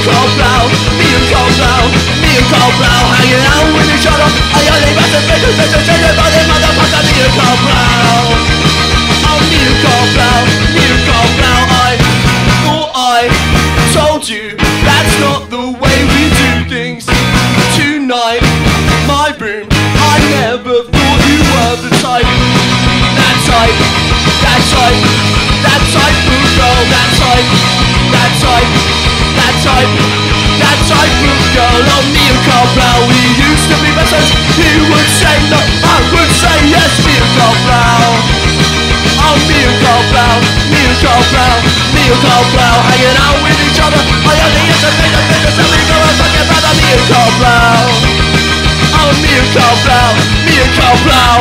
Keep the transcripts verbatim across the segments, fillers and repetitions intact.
Karl Blau, me and Karl Blau, me and Karl Blau, hanging out with each other. I only met the bitches, bitches, bitches, by the motherfucker, me and Karl Blau. Oh, me and Karl Blau, me and Karl Blau. I thought I told you that's not the way we do things. Tonight, my room, I never thought you were the type. That type, that type, that type of girl. That type, that type, that type, that type of girl. Oh, me and Karl Blau, we used to be best friends. He would say no, I would say yes. Me and Karl Blau. Oh, me and Karl Blau, me and Karl Blau, me and Karl Blau, hanging out with each other. I only get to make a business and we go and fucking brother. Me and Karl Blau. Oh, me and Karl Blau, me and Karl Blau.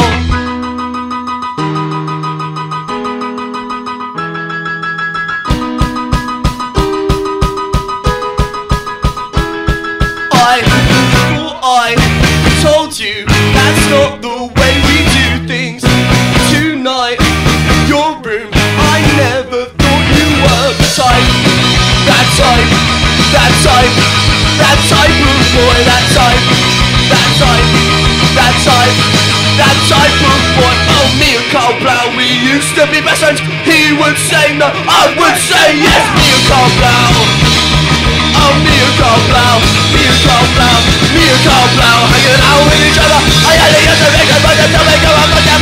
I thought I told you that's not the way we do things. Tonight, your room, I never thought you were the type. That type, that type, that type of boy. That type, that type, that type, that type of boy. Oh, me and Karl Blau, we used to be best friends. He would say no, I would say yes. Me and Karl Blau. Oh, me and Karl Blau, me and Karl Blau, me and Karl Blau, hanging out with each other. I only get to make a bunch of make a bunch of